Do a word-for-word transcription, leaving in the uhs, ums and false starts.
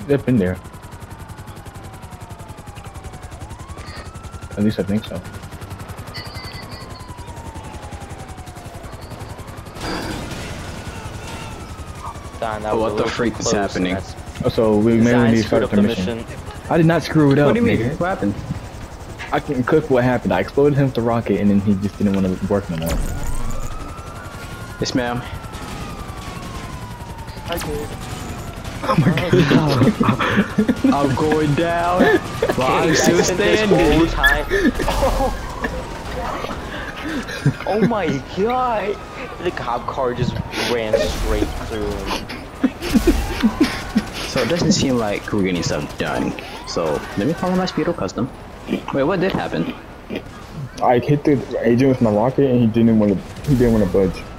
They've been there. At least I think so. Darn, that Oh, was what the freak is happening? Oh, so we mainly need to start the mission. mission. I did not screw it up. What do you mean? Nigga. What happened? I can clip what happened. I exploded him with the rocket, and then he just didn't want to work no more. Yes, ma'am. I did. Oh my god. I'm going down. Well, I'm still standing. Oh. Oh my god! The cop car just ran straight through him. So it doesn't seem like we're getting stuff done. So let me follow my Speedo custom. Wait, what did happen? I hit the agent with my rocket, and he didn't want to. He didn't want to budge.